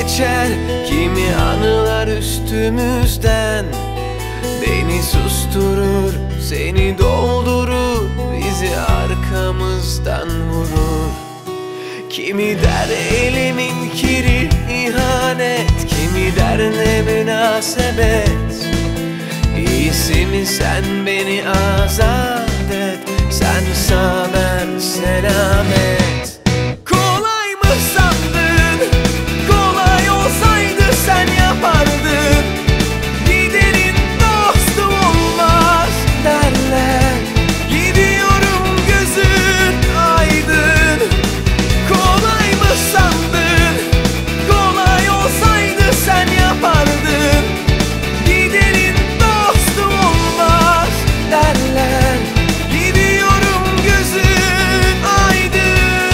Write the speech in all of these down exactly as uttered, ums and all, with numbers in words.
geçer, kimi anılar üstümüzden. Beni susturur, seni doldurur, bizi arkamızdan vurur. Kimi der elimin kiri ihanet, kimi der ne münasebet. İyisi mi sen beni azat et, sen sağ ver selamet. Kolay mı sandın? Kolay olsaydı sen yapardın. Gidenin dostu olmaz derler. Gidiyorum gözün aydın. Kolay mı sandın? Kolay olsaydı sen yapardın. Gidenin dostu olmaz derler. Gidiyorum gözün aydın.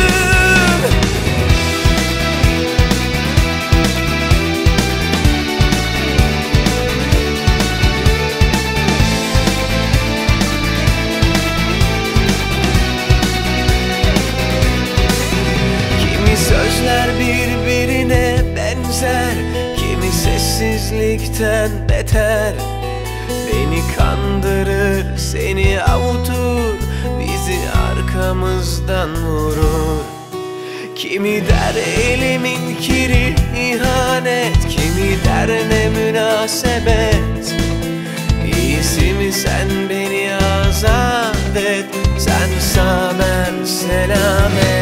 Kimi sözler birbirine benzer, kimi sessizlikten beter. Beni kandırır, seni avutur, bizi arkamızdan vurur. Kimi der elimin kiri ihanet, kimi der ne münasebet. İyisi mi sen beni azat et, sen sağ ver selamet.